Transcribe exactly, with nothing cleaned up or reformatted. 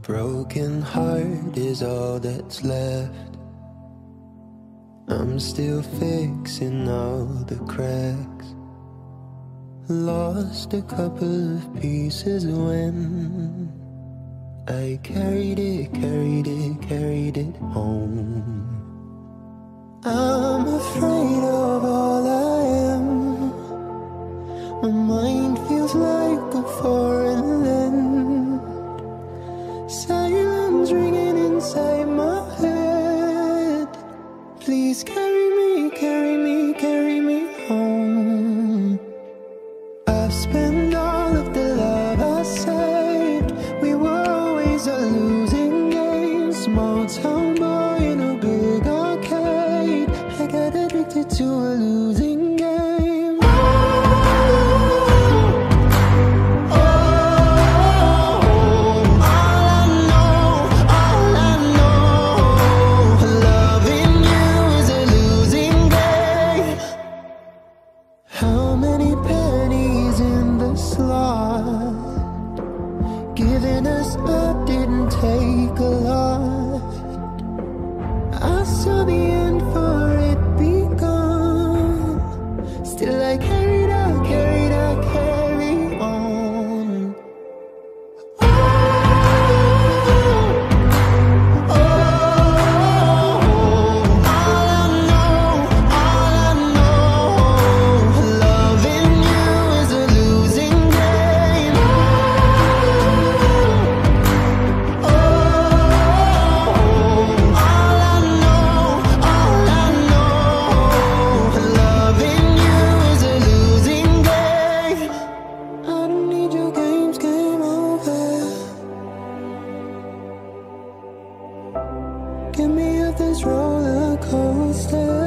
broken heart is all that's left. I'm still fixing all the cracks. Lost a couple of pieces when I carried it, carried it, carried it home. I'm afraid of all I am. My mind feels like a foreign land. Silence ringing inside my head. Please carry me, carry me, carry me home. I've spent all of the love I saved. We were always a losing game. Small town boy in a big arcade. I got addicted to a losing game. Oh, oh, oh, all I know, all I know, loving you is a losing game. How many pennies in the slot? Giving us up didn't take a lot. I saw the end for it begun. Still I carried out, carried out, carry on. Oh, oh, all I know, all I know, loving you is a losing game. Oh, all I know, all I know, loving you is a losing game. I don't need your games, game over. Get me off this roller coaster.